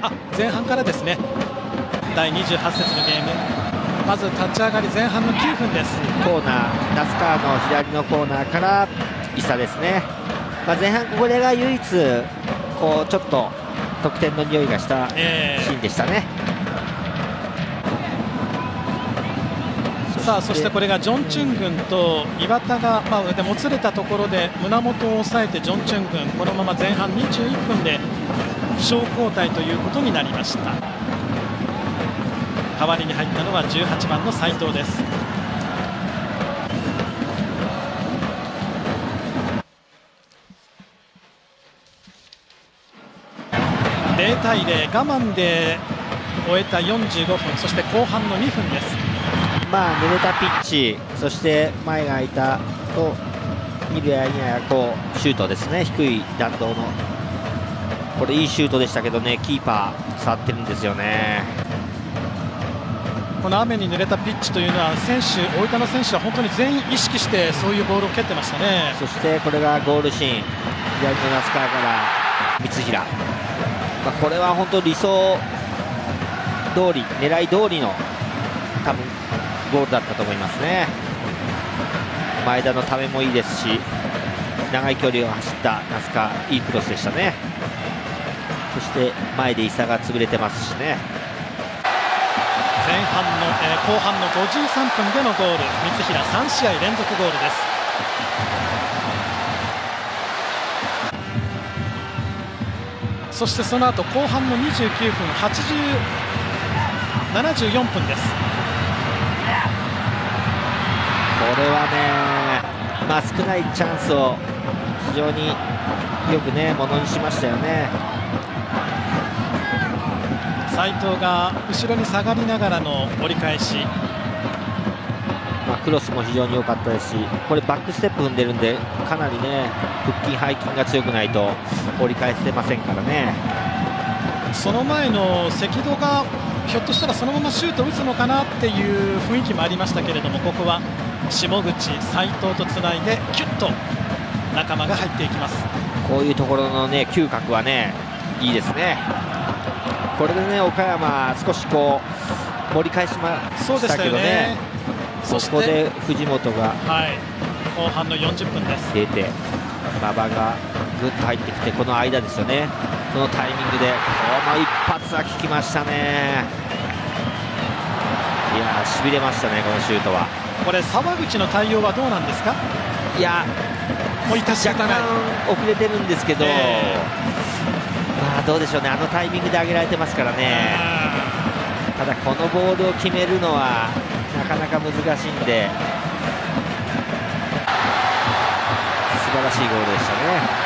前半からですね。第28節のゲーム、まず立ち上がり前半の9分です。 コーナー、那須川の左のコーナーから伊佐ですね。前半これが唯一こうちょっと得点の匂いがしたシーンでしたね。 さあそしてこれがジョン・チュングンと岩田が、でもつれたところで胸元を抑えてジョン・チュングン、このまま前半21分で負傷交代ということになりました。代わりに入ったのは18番の斉藤です。0対0、我慢で終えた45分、そして後半の2分です。 濡れたピッチ、そして前が空いたと見るやいやこうシュートですね。低い弾道のこれいいシュートでしたけどね、キーパー触ってるんですよね。 この雨に濡れたピッチというのは大分の選手は本当に全員意識してそういうボールを蹴ってましたね。 そしてこれがゴールシーン、左の那須川から三平、これは本当理想通り、狙い通りの多分ゴールだったと思いますね。前田のためもいいですし、長い距離を走った那須川、いいクロスでしたね。そして前で伊佐が潰れてますしね。 後半の53分でのゴール、三平3試合連続ゴールです。そしてその後後半の29分、74分です。 これはね、少ないチャンスを非常によくねものにしましたよね。 斉藤が後ろに下がりながらの折り返し、 クロスも非常に良かったですし、これバックステップ踏んでるんでかなりね腹筋背筋が強くないと折り返せませんからね。 その前の関戸がひょっとしたらそのままシュート打つのかなっていう雰囲気もありましたけれども、ここは下口、斉藤とつないでキュッと仲間が入っていきます。 こういうところのね嗅覚はねいいですね。これでね岡山少しこう盛り返しましたけどね。そこで藤本が後半の40分です出て、馬場がぐっと入ってきて、この間ですよね、そのタイミングでこの一発は効きましたね。いやー、しびれましたね、このシュートは。 これ沢口の対応はどうなんですか。 いやもう致し方ない、 若干遅れてるんですけど、どうでしょうね、あのタイミングで上げられてますからね。ただこのボールを決めるのはなかなか難しいんで、素晴らしいゴールでしたね。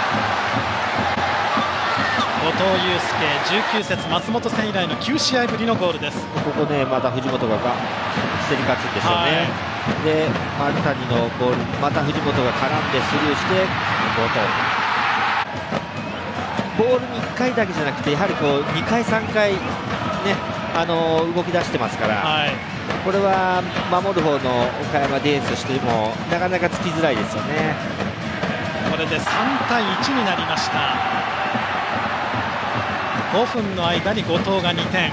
後藤祐介、19節松本戦以来の9試合ぶりのゴールです。 ここね、また藤本が競り勝つんですよね。で丸谷のボール、また藤本が絡んでスルーして後藤、ボールに1回だけじゃなくてやはりこう2回3回ね動き出してますから、これは守る方の岡山ディフェンスとしてもなかなかつきづらいですよね。 これで3対1になりました。5分の間に後藤が2点、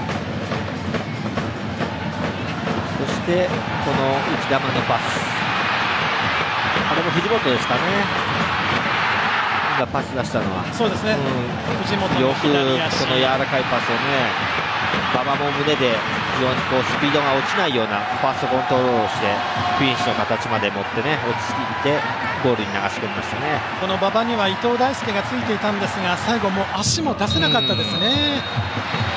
そしてこの内玉のパス、これも藤本ですかね、今パス出したのは。 そうですね、藤本のよく左足、 この柔らかいパスをね、馬場も胸で非常にこうスピードが落ちないようなファーストコントロールをしてフィニッシュの形まで持ってね、落ち着いてゴールに流し込みましたね。 この馬場には伊藤大輔がついていたんですが、最後もう足も出せなかったですね。